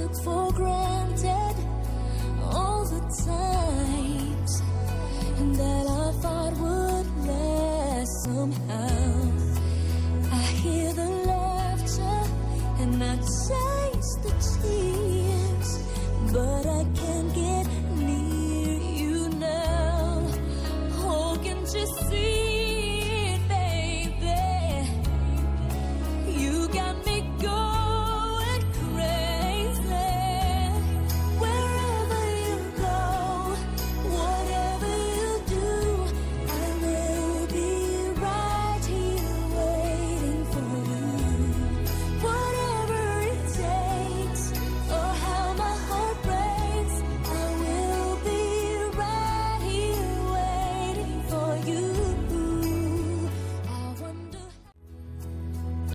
took for granted all the times that I thought would last somehow. I hear the laughter and I taste the tears, but I can't get near you now. Oh, can't you see?